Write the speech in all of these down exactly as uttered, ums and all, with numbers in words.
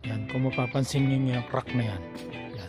Yan, kung mapapansin nyo yung crack na yan. Yan.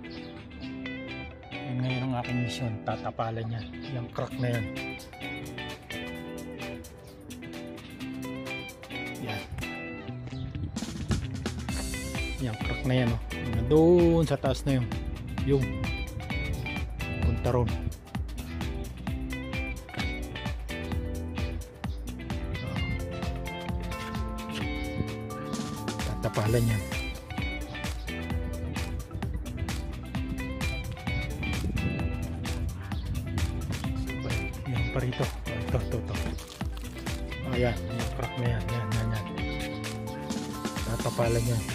Yan ngayon ang aking mission. Tatapalan yan. Yung crack na yan. Yan. Yung crack na yan. Oh. Doon sa taas na yun. Yung. Punta ron. Tatapalan yan. Yan pa rito. Ito, ito, ito. Ayan, yung crack na yan. Yan, yan, yan. Tatapalan yan.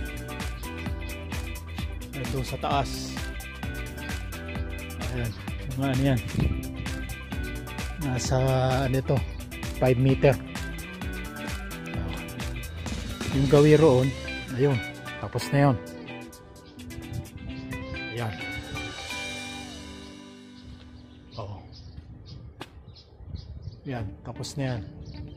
Ito sa taas. Ayan. Yung ano yan. Nasa ano ito, five meter. Yung gawin roon, ayun, tapos na yun. Ayan. Oo. Ayan, tapos na yan.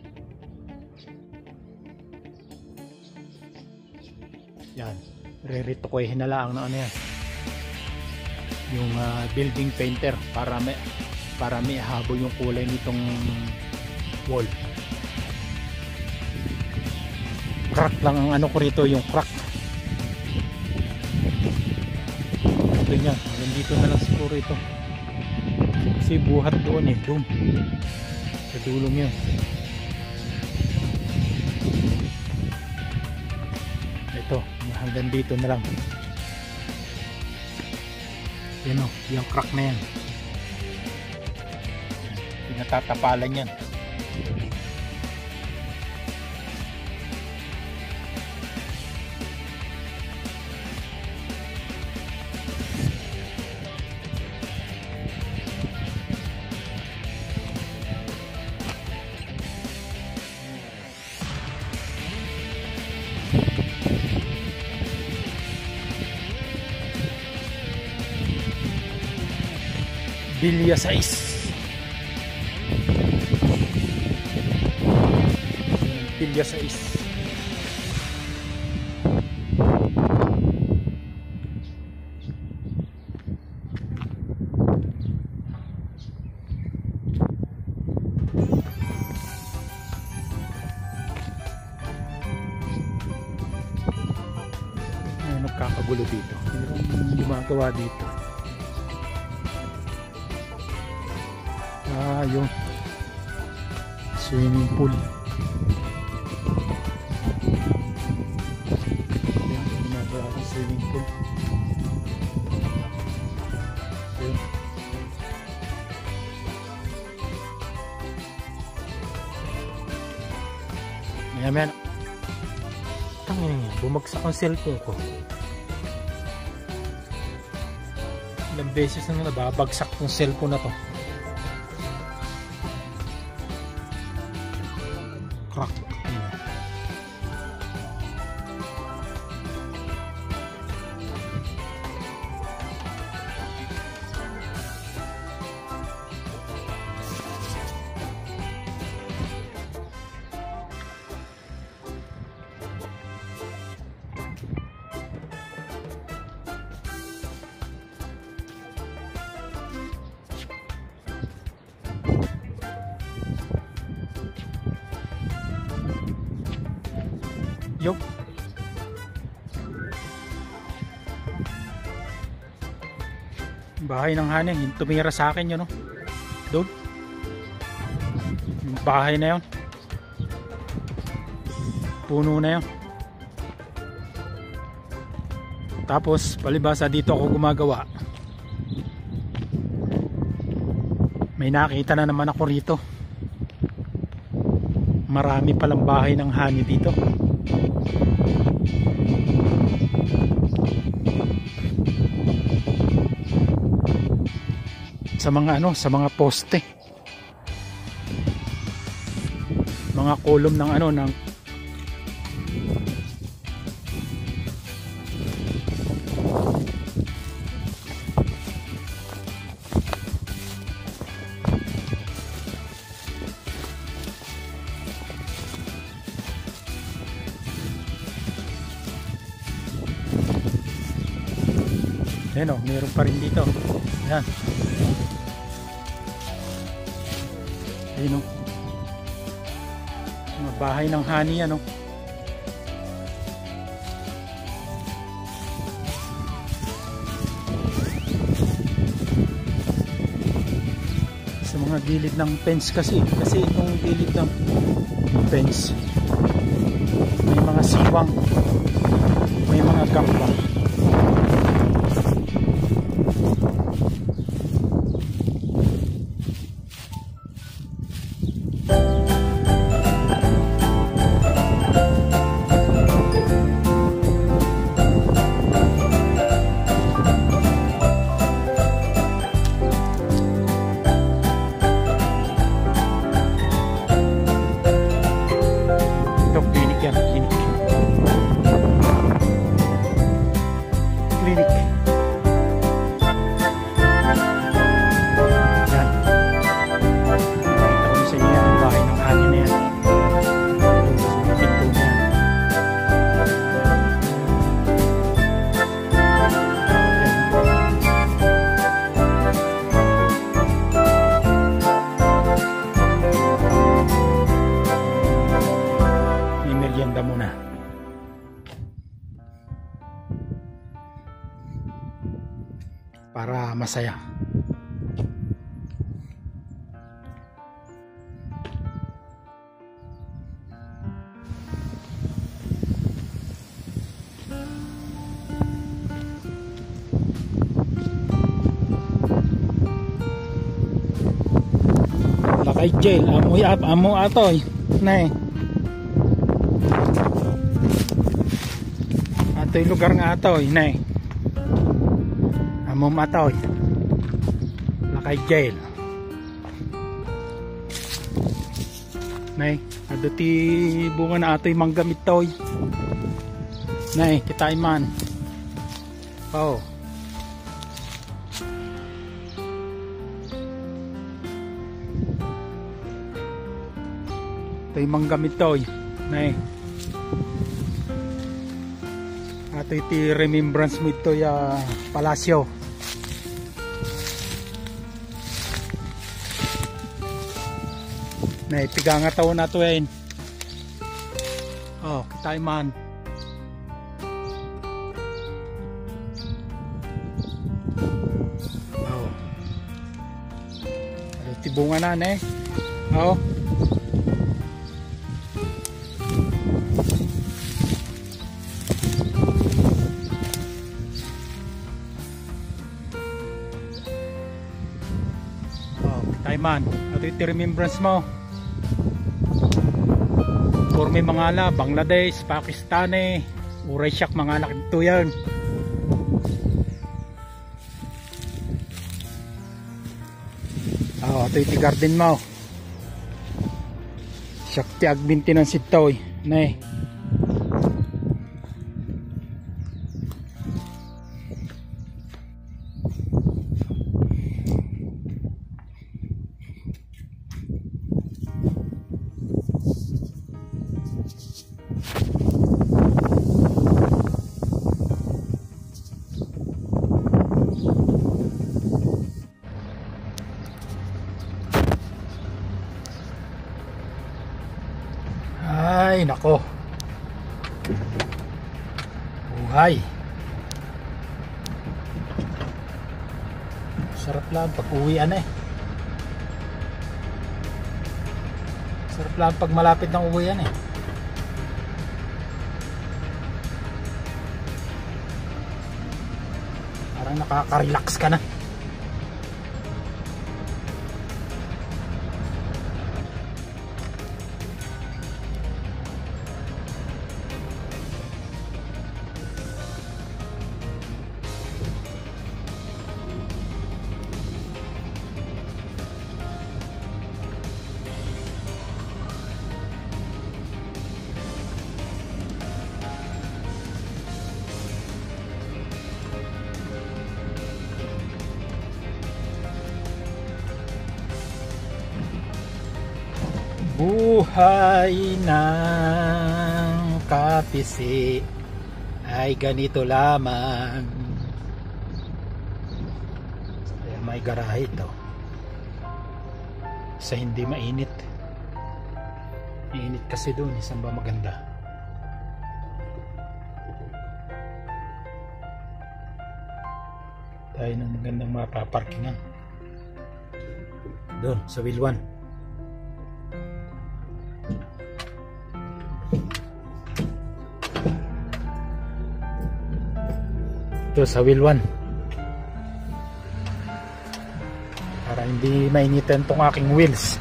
Yan, re-retokoyhin na lang na ano yan. Yung uh, building painter para may para may habol yung kulay nitong wall. Crack lang ang ano ko rito, yung crack. Ganyan, hanggang dito na lang siguro ito. Kasi buhat doon eh, doon. Sa dulong yun. Ito, hanggang dito na lang. Yan o, yung crack na yan. Pinatatapalan yan. Bilya size. Bilya size. Ay, nagkakagulo dito. Mayroong gumagawa dito. Ah, yung swimming pool. Yan, ginagawa ng swimming pool. Yan. Maya maya. Tangin niya, bumagsak ang cellphone ko. Ilang beses na nababagsak yung cellphone na to. Crack. Yo. Bahay ng Haning, yung tumira sa akin yun, no? Doon. Yung bahay na yun. Puno na yun. Tapos, palibasa dito ako gumagawa. May nakita na naman ako rito. Marami palang bahay ng Hani dito. Sa mga ano, sa mga poste. Mga column ng ano ng Ayan o, meron pa rin dito. Ayan. Ayan o. Mga bahay ng honey yan o. Sa mga gilid ng fence kasi. Kasi itong gilid ng fence may mga siwang, may mga gamba. Muna para masaya. Lakay jail, amoy ap, amo atoy, nay. Ito yung lugar nga ito, inay. Amom ito, Lakay jail. Nay, ado ti bunga na ito yung manggamit to. Nay, kitay man. Oh. Ito yung manggamit to, nay. Ito iti remembrance mo ito ya palasyo. Na ipiga nga taon na ito eh. Oh, kitay man. Oh. Ito bunga na ne. Oh. Man, ito yung remembrance mo for may mga ala, Bangladesh, Pakistani, Uraysiak, mga anak dito yan. Oh, ito yung garden mo Shakti ag maintenance ito ne. Ay nako, buhay. Sarap lang pag uwian eh. Sarap lang pag malapit ng uwian eh. Parang nakaka-relax ka na. Buhay ng kapisi ay ganito lamang. garahe ito sa hindi mainit. Mainit kasi doon, isang ba maganda. Tayo ng magandang mapaparkingan doon sa Wilwan. Ito sa Wilwan para hindi mainitan tong aking wheels.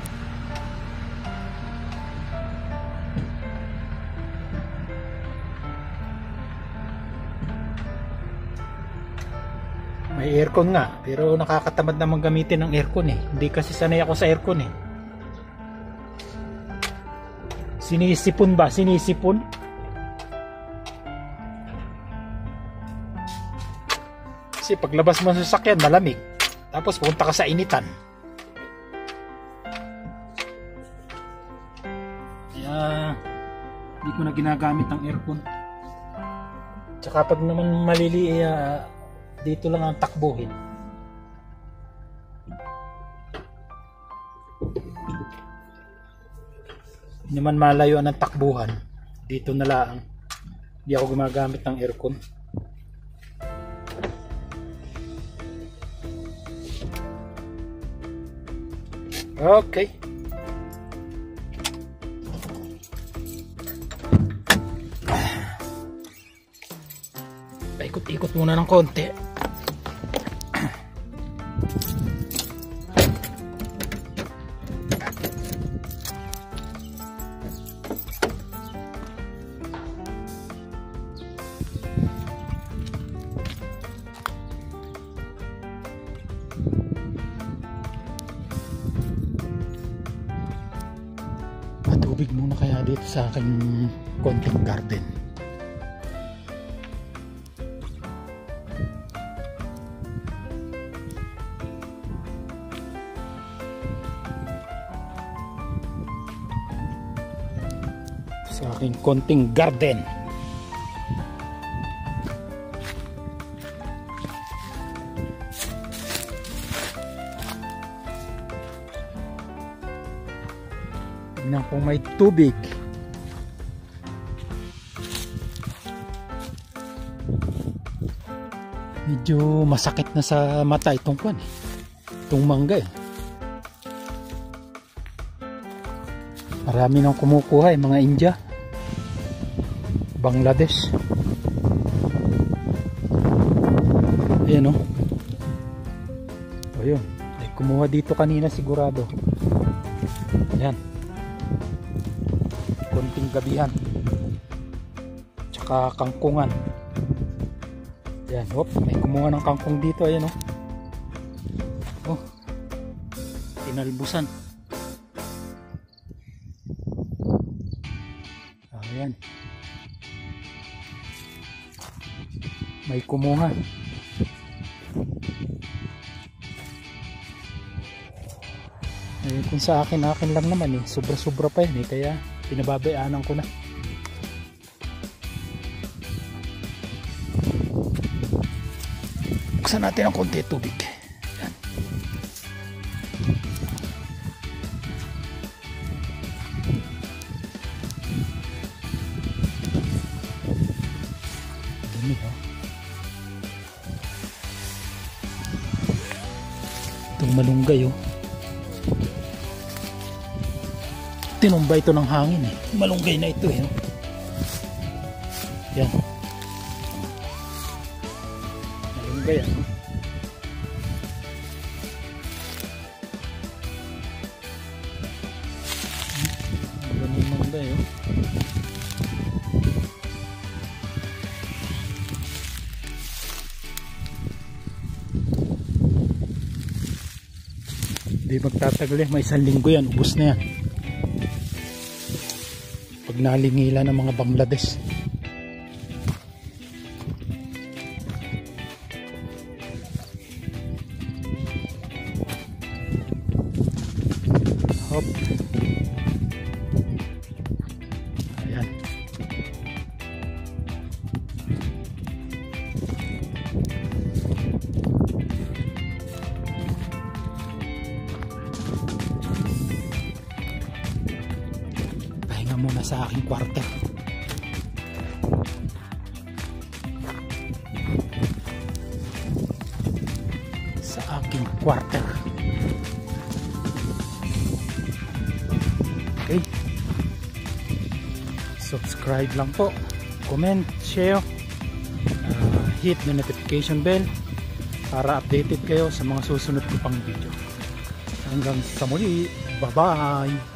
May aircon nga, pero nakakatamad naman gamitin ng aircon eh. Hindi kasi sanay ako sa aircon eh. Sinisipon ba? Sinisipon? Kasi paglabas mo sa sasakyan, malamig. Tapos pupunta ka sa initan. Kaya hindi ko na ginagamit ang aircon. Tsaka pag naman malili, uh, dito lang ang takbuhin. Hindi naman malayo ang takbuhan. Dito na lang. Hindi ako gumagamit ng aircon. Okay. Paikot-ikot muna ng konti. Matubig muna kaya dito sa aking konting garden. Sa aking konting garden. Tingnan kung may tubig. Medyo masakit na sa mata itong kwan eh. Itong mangga eh. Marami nang kumukuha eh, mga India, Bangladesh. Ayan o. Ayun. Ay, kumuha dito kanina sigurado. Ayan. Konting gabihan. Tsaka kangkungan. Ayan. Hop. May kumuha ng kangkong dito. Ayan o. Oh. Tinalbusan. Ayan. May kumuha. Eh, kung sa akin, akin lang naman eh. Sobra-sobra pa yan eh. Kaya pinababayaanan ko na. Buksan natin ang konti tubig. Ayan. Dumi ha. Itong malunggay oh. Tinumbay ito ng hangin eh. Malunggay na ito eh. Yan. Malunggay yan. Maraming malunggay oh. Hindi magtatagal eh. May isang linggo yan. Ubus na yan. Pag nalingila ng mga Bangladesh. Hop. Ayan. nasa aking quarter. Sa aking quarter. Okay. Subscribe lang po. Comment, share. Uh, hit the notification bell para updated kayo sa mga susunod ko pang video. Hanggang sa muli. Bye-bye!